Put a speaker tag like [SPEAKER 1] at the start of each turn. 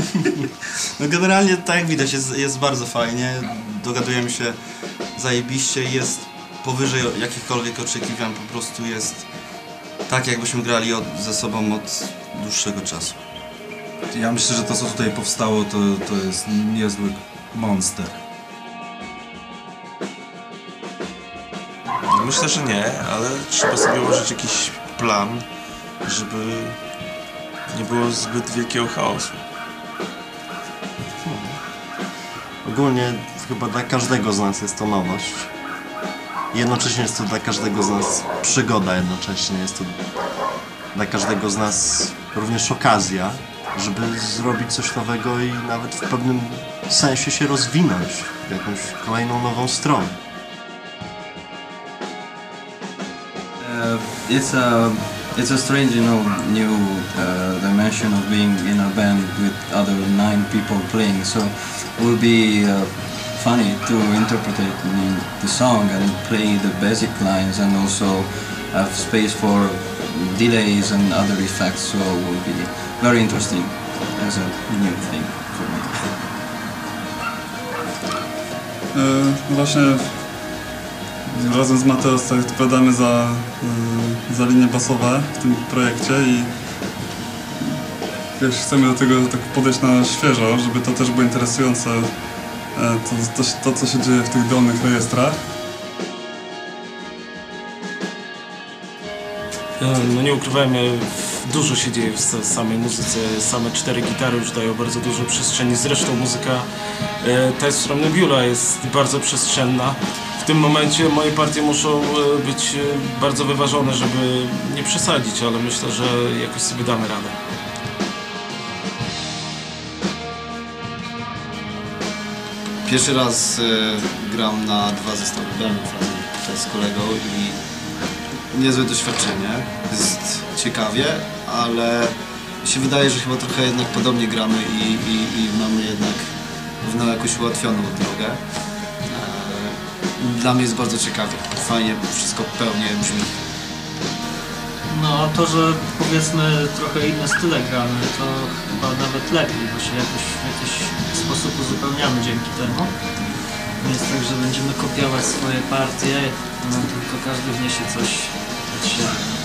[SPEAKER 1] No generalnie, tak jak widać, jest bardzo fajnie. Dogadujemy się zajebiście. Jest powyżej jakichkolwiek oczekiwań. Po prostu jest tak, jakbyśmy grali ze sobą od dłuższego czasu.
[SPEAKER 2] Ja myślę, że to, co tutaj powstało, to jest niezły monster.
[SPEAKER 3] Myślę, że nie, ale trzeba sobie ułożyć jakiś plan, żeby nie było zbyt wielkiego chaosu.
[SPEAKER 4] Ogólnie chyba dla każdego z nas jest to nowość. Jednocześnie jest to dla każdego z nas przygoda, jednocześnie jest to dla każdego z nas również okazja, żeby zrobić coś nowego i nawet w pewnym sensie się rozwinąć w jakąś kolejną nową stronę.
[SPEAKER 5] It's a strange, new dimension of being in a band with other 9 people playing. So it will be funny to interpret the song and play the basic lines, and also have space for delays and other effects. So it will be very interesting as a new thing for me.
[SPEAKER 6] Właśnie razem z Mateos odpowiadamy za linie basowe w tym projekcie i chcemy do tego tak podejść na świeżo, żeby to też było interesujące, to co się dzieje w tych dolnych rejestrach.
[SPEAKER 3] No nie ukrywajmy, dużo się dzieje w samej muzyce, same 4 gitary już dają bardzo dużo przestrzeni, zresztą muzyka Tales from Nebula jest bardzo przestrzenna. W tym momencie moje partie muszą być bardzo wyważone, żeby nie przesadzić, ale myślę, że jakoś sobie damy radę.
[SPEAKER 1] Pierwszy raz gram na 2 zestawy bębnów razem z kolegą i niezłe doświadczenie. Jest ciekawie, ale mi się wydaje, że chyba trochę jednak podobnie gramy i mamy jednak pewną jakąś ułatwioną drogę. Dla mnie jest bardzo ciekawie. Fajnie, wszystko pełnie brzmi.
[SPEAKER 7] No a to, że powiedzmy trochę inne style gramy, to chyba nawet lepiej, bo się jakoś w jakiś sposób uzupełniamy dzięki temu. Nie jest tak, że będziemy kopiować swoje partie, no, tylko każdy wniesie coś od siebie.